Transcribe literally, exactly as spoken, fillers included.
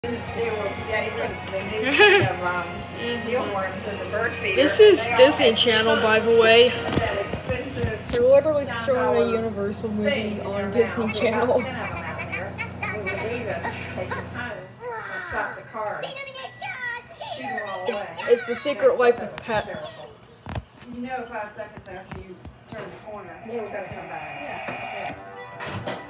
This is Disney Channel, by the way. They're literally showing a Universal movie on Disney Channel. It's The Secret Life of Pets. You know, five seconds after you turn the corner, you're gonna come back. Yeah.